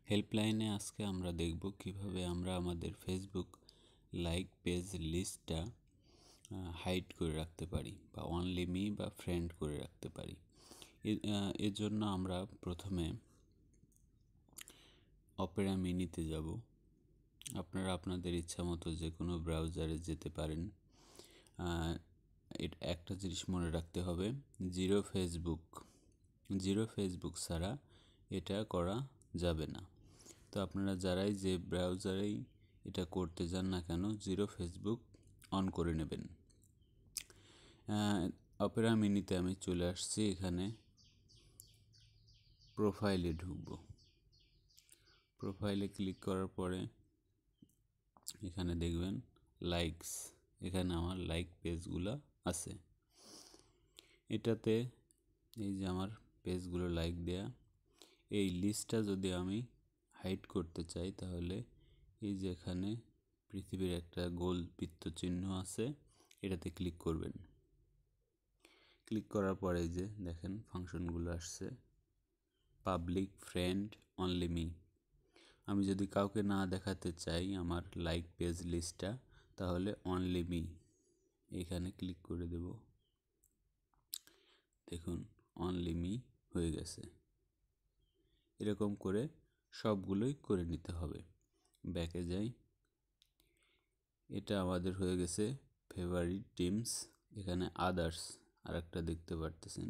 হেল্পলাইনে আজকে আমরা দেখব কিভাবে আমরা আমাদের ফেসবুক লাইক পেজ লিস্টটা হাইড করে রাখতে পারি বা অনলি মি বা ফ্রেন্ড করে রাখতে পারি। এর জন্য আমরা প্রথমে অপেরা মিনিতে যাব। আপনারা আপনাদের ইচ্ছা মতো যে কোনো ব্রাউজারে যেতে পারেন। একটা জিনিস মনে রাখতে হবে, জিরো ফেসবুক ছাড়া এটা করা যাবে না। তো আপনারা যারাই যে ব্রাউজারেই এটা করতে যান না কেন, জিরো ফেসবুক অন করে নেবেন। অপেরা মিনিতে আমি চলে আসছি। এখানে প্রোফাইলে ঢুকব। প্রোফাইলে ক্লিক করার পরে এখানে দেখবেন লাইকস, এখানে আমার লাইক পেজগুলো আছে। এটাতে এই যে আমার পেজগুলো লাইক দেয়া, এই লিস্টটা যদি আমি হাইড করতে চাই তাহলে এই যে এখানে পৃথিবীর একটা গোল বৃত্ত চিহ্ন আছে, এটাতে ক্লিক করবেন। ক্লিক করার পরে যে দেখেন ফাংশনগুলো আসছে, পাবলিক, ফ্রেন্ড, অনলি মি। আমি যদি কাউকে না দেখাতে চাই আমার লাইক পেজ লিস্টটা, তাহলে অনলি মি এখানে ক্লিক করে দেব। দেখুন অনলি মি হয়ে গেছে। এরকম করে সবগুলোই করে নিতে হবে। ব্যাকে যাই, এটা আমাদের হয়ে গেছে ফেভারিট টিমস। এখানে আদার্স আর একটা দেখতে পারতেছেন,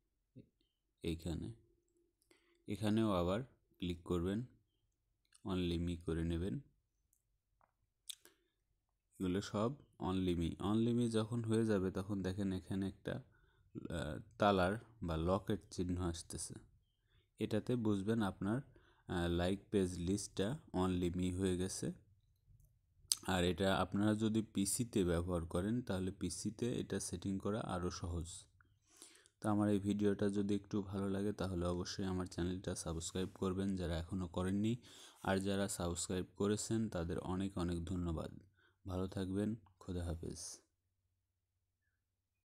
এখানেও আবার ক্লিক করবেন, অনলি মি করে নেবেন। এগুলো সব অনলি মি যখন হয়ে যাবে তখন দেখেন এখানে একটা তালার বা লকের চিহ্ন আসতেছে। এটাতে বুঝবেন আপনার লাইক পেজ লিস্টটা অনলি মি হয়ে গেছে। আর এটা আপনারা যদি পিসিতে ব্যবহার করেন তাহলে পিসিতে এটা সেটিং করা আরও সহজ। তো আমার এই ভিডিওটা যদি একটু ভালো লাগে তাহলে অবশ্যই আমার চ্যানেলটা সাবস্ক্রাইব করবেন যারা এখনও করেননি, আর যারা সাবস্ক্রাইব করেছেন তাদের অনেক অনেক ধন্যবাদ। ভালো থাকবেন, খোদা হাফেজ।